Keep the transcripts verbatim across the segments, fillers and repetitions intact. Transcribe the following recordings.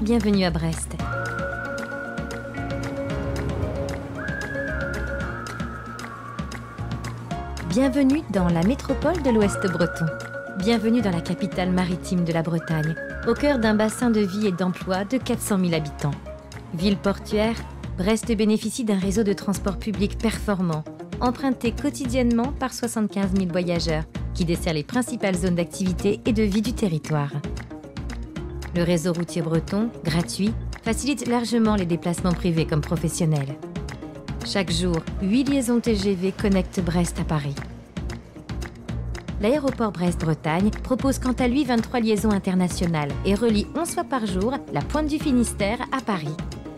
bienvenue à Brest. Bienvenue dans la métropole de l'Ouest breton. Bienvenue dans la capitale maritime de la Bretagne, au cœur d'un bassin de vie et d'emploi de quatre cent mille habitants. Ville portuaire, Brest bénéficie d'un réseau de transport public performant, emprunté quotidiennement par soixante-quinze mille voyageurs, qui dessert les principales zones d'activité et de vie du territoire. Le réseau routier breton, gratuit, facilite largement les déplacements privés comme professionnels. Chaque jour, huit liaisons T G V connectent Brest à Paris. L'aéroport Brest-Bretagne propose quant à lui vingt-trois liaisons internationales et relie onze fois par jour la Pointe du Finistère à Paris.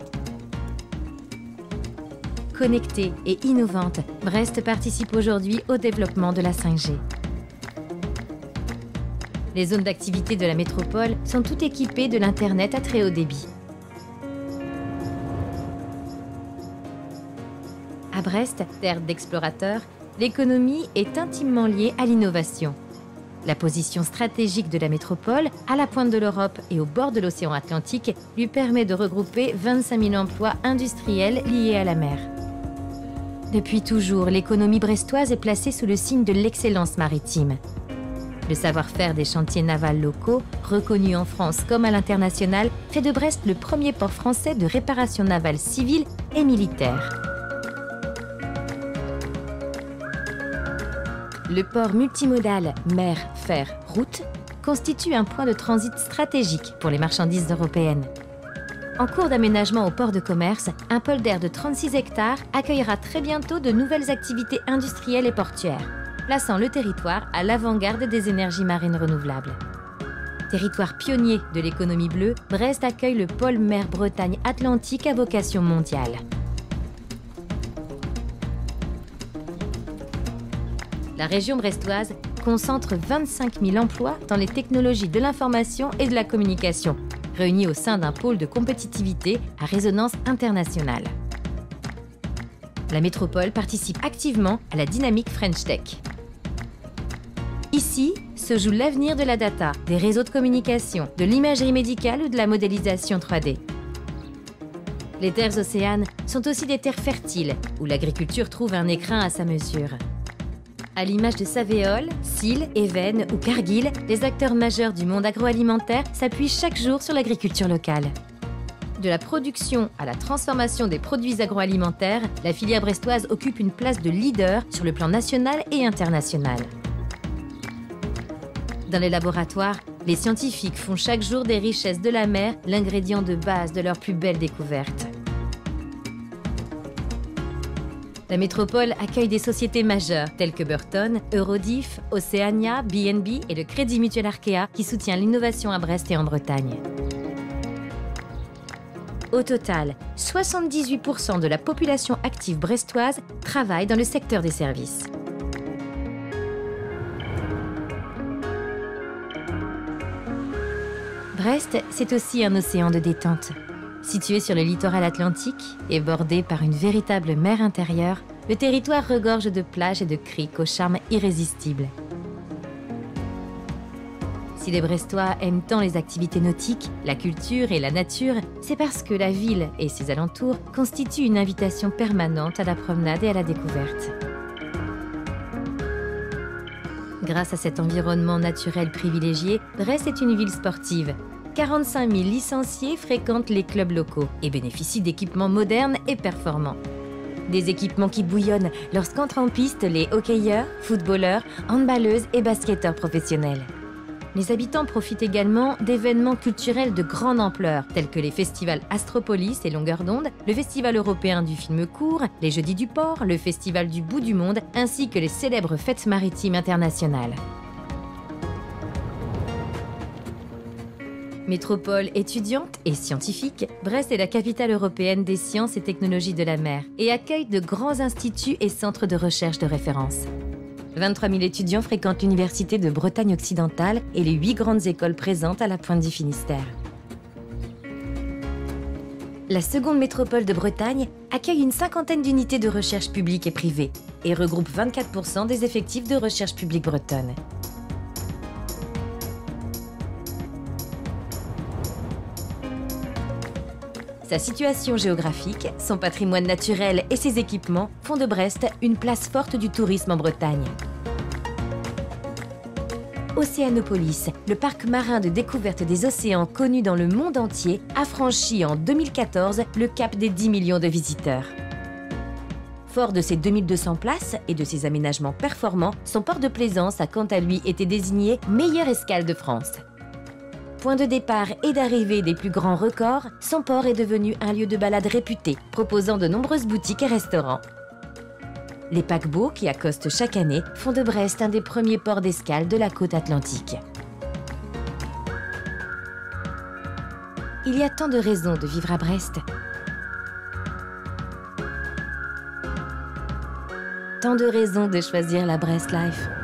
Connectée et innovante, Brest participe aujourd'hui au développement de la cinq G. Les zones d'activité de la métropole sont toutes équipées de l'Internet à très haut débit. À Brest, terre d'explorateurs, l'économie est intimement liée à l'innovation. La position stratégique de la métropole, à la pointe de l'Europe et au bord de l'océan Atlantique, lui permet de regrouper vingt-cinq mille emplois industriels liés à la mer. Depuis toujours, l'économie brestoise est placée sous le signe de l'excellence maritime. Le savoir-faire des chantiers navals locaux, reconnus en France comme à l'international, fait de Brest le premier port français de réparation navale civile et militaire. Le port multimodal mer, fer, route constitue un point de transit stratégique pour les marchandises européennes. En cours d'aménagement au port de commerce, un polder de trente-six hectares accueillera très bientôt de nouvelles activités industrielles et portuaires, plaçant le territoire à l'avant-garde des énergies marines renouvelables. Territoire pionnier de l'économie bleue, Brest accueille le pôle mer Bretagne Atlantique à vocation mondiale. La région brestoise concentre vingt-cinq mille emplois dans les technologies de l'information et de la communication, réunis au sein d'un pôle de compétitivité à résonance internationale. La métropole participe activement à la dynamique French Tech. Ici se joue l'avenir de la data, des réseaux de communication, de l'imagerie médicale ou de la modélisation trois D. Les terres océanes sont aussi des terres fertiles, où l'agriculture trouve un écrin à sa mesure. À l'image de Savéole, Sille, Évennes ou Cargill, les acteurs majeurs du monde agroalimentaire s'appuient chaque jour sur l'agriculture locale. De la production à la transformation des produits agroalimentaires, la filière brestoise occupe une place de leader sur le plan national et international. Dans les laboratoires, les scientifiques font chaque jour des richesses de la mer l'ingrédient de base de leurs plus belles découvertes. La métropole accueille des sociétés majeures telles que Burton, Eurodif, Oceania, B and B et le Crédit Mutuel Arkea qui soutient l'innovation à Brest et en Bretagne. Au total, soixante-dix-huit pour cent de la population active brestoise travaille dans le secteur des services. Brest, c'est aussi un océan de détente. Situé sur le littoral atlantique et bordé par une véritable mer intérieure, le territoire regorge de plages et de criques au charme irrésistible. Si les Brestois aiment tant les activités nautiques, la culture et la nature, c'est parce que la ville et ses alentours constituent une invitation permanente à la promenade et à la découverte. Grâce à cet environnement naturel privilégié, Brest est une ville sportive. quarante-cinq mille licenciés fréquentent les clubs locaux et bénéficient d'équipements modernes et performants. Des équipements qui bouillonnent lorsqu'entrent en piste les hockeyeurs, footballeurs, handballeuses et basketteurs professionnels. Les habitants profitent également d'événements culturels de grande ampleur, tels que les festivals Astropolis et Longueur d'onde, le Festival européen du film court, les Jeudis du port, le Festival du bout du monde, ainsi que les célèbres fêtes maritimes internationales. Métropole étudiante et scientifique, Brest est la capitale européenne des sciences et technologies de la mer et accueille de grands instituts et centres de recherche de référence. vingt-trois mille étudiants fréquentent l'Université de Bretagne occidentale et les huit grandes écoles présentes à la Pointe du Finistère. La seconde métropole de Bretagne accueille une cinquantaine d'unités de recherche publiques et privées et regroupe vingt-quatre pour cent des effectifs de recherche publique bretonne. Sa situation géographique, son patrimoine naturel et ses équipements font de Brest une place forte du tourisme en Bretagne. Océanopolis, le parc marin de découverte des océans connu dans le monde entier, a franchi en deux mille quatorze le cap des dix millions de visiteurs. Fort de ses deux mille deux cents places et de ses aménagements performants, son port de plaisance a quant à lui été désigné meilleure escale de France. Point de départ et d'arrivée des plus grands records, son port est devenu un lieu de balade réputé, proposant de nombreuses boutiques et restaurants. Les paquebots qui accostent chaque année font de Brest un des premiers ports d'escale de la côte atlantique. Il y a tant de raisons de vivre à Brest. Tant de raisons de choisir la Brest Life.